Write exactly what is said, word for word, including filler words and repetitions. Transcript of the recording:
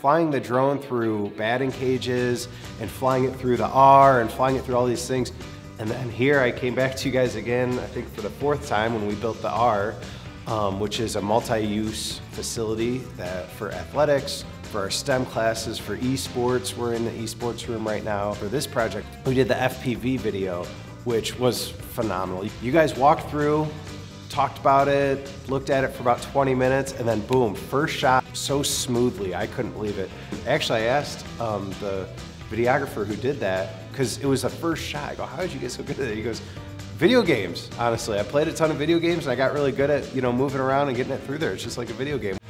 flying the drone through batting cages and flying it through the R and flying it through all these things. And then here I came back to you guys again, I think for the fourth time when we built the R, um, which is a multi-use facility that for athletics, for our STEM classes, for esports. We're in the esports room right now. For this project, we did the F P V video, which was phenomenal. You guys walked through, talked about it, looked at it for about twenty minutes, and then boom, first shot so smoothly, I couldn't believe it. Actually, I asked um, the videographer who did that, because it was the first shot. I go, how did you get so good at it? He goes, video games, honestly. I played a ton of video games and I got really good at, you know, moving around and getting it through there. It's just like a video game.